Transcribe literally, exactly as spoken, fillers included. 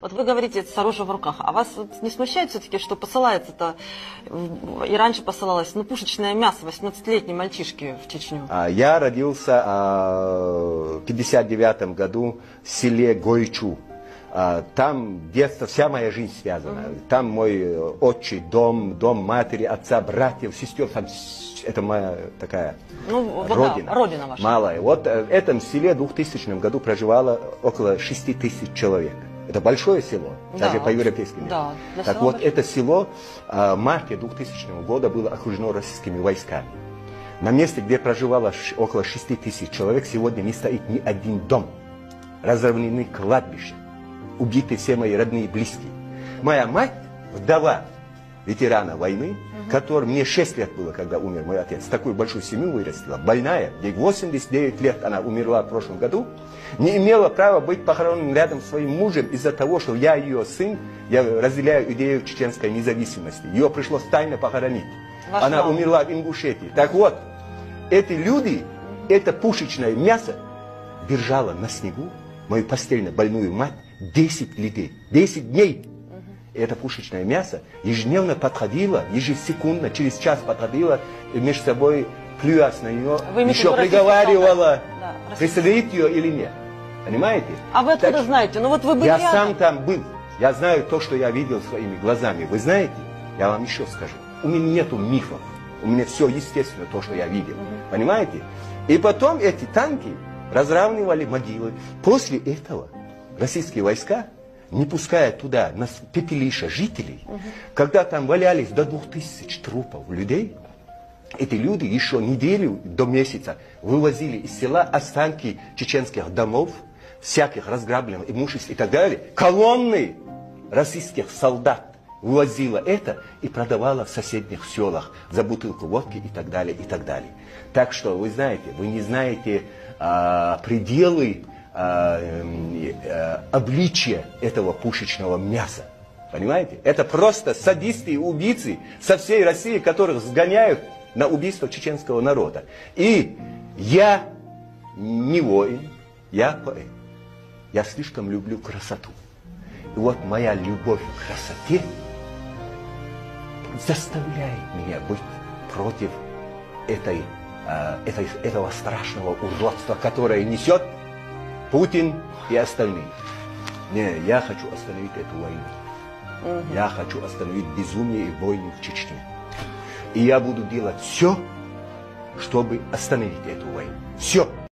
Вот вы говорите, это с оружием в руках, а вас вот не смущает все-таки, что посылается-то, и раньше посылалось, ну, пушечное мясо восемнадцатилетней мальчишки в Чечню? Я родился в пятьдесят девятом году в селе Гойчу. Там детство, вся моя жизнь связана. Mm-hmm. Там мой отчий дом, дом матери, отца, братьев, сестер. Там, это моя такая ну, родина, да, родина ваша. Малая. Вот в этом селе в двухтысячном году проживало около шести тысяч человек. Это большое село, да, даже по европейским меркам. Да, так вот, большое. Это село в марте двухтысячного года было окружено российскими войсками. На месте, где проживало около шести тысяч человек, сегодня не стоит ни один дом. Разровнены кладбища. Убиты все мои родные и близкие. Моя мать, вдова ветерана войны, угу. который мне шесть лет было, когда умер мой отец. Такую большую семью вырастила, больная, ей восемьдесят девять лет, она умерла в прошлом году. Не имела права быть похороненным рядом с своим мужем из-за того, что я ее сын, я разделяю идею чеченской независимости. Ее пришлось тайно похоронить. Ваш она мама. Умерла в Ингушетии. Так вот, эти люди, это пушечное мясо держало на снегу мою постельно больную мать десять людей, десять дней. И это пушечное мясо ежедневно подходило, ежесекундно, через час подходило, и между собой плюясь на нее, еще приговаривала, да, пристрелить ее или нет. Понимаете? А вы откуда так, знаете? Ну вот вы были Я рядом. сам там был. Я знаю то, что я видел своими глазами. Вы знаете? Я вам еще скажу. У меня нету мифов. У меня все естественно, то, что я видел. Угу. Понимаете? И потом эти танки разравнивали могилы. После этого российские войска, не пуская туда на пепелище жителей, угу. когда там валялись до двух тысяч трупов людей, эти люди еще неделю до месяца вывозили из села останки чеченских домов, всяких разграбленных имуществ и так далее. Колонны российских солдат вывозила это и продавала в соседних селах за бутылку водки и так далее, и так далее. Так что, вы знаете, вы не знаете а, пределы а, а, обличия этого пушечного мяса. Понимаете? Это просто садисты и убийцы со всей России, которых сгоняют на убийство чеченского народа. И я не воин, я поэт. Я слишком люблю красоту. И вот моя любовь к красоте заставляет меня быть против этой, э, этой, этого страшного уродства, которое несет Путин и остальные. Не, я хочу остановить эту войну. Угу. Я хочу остановить безумие и войны в Чечне. И я буду делать все, чтобы остановить эту войну. Все.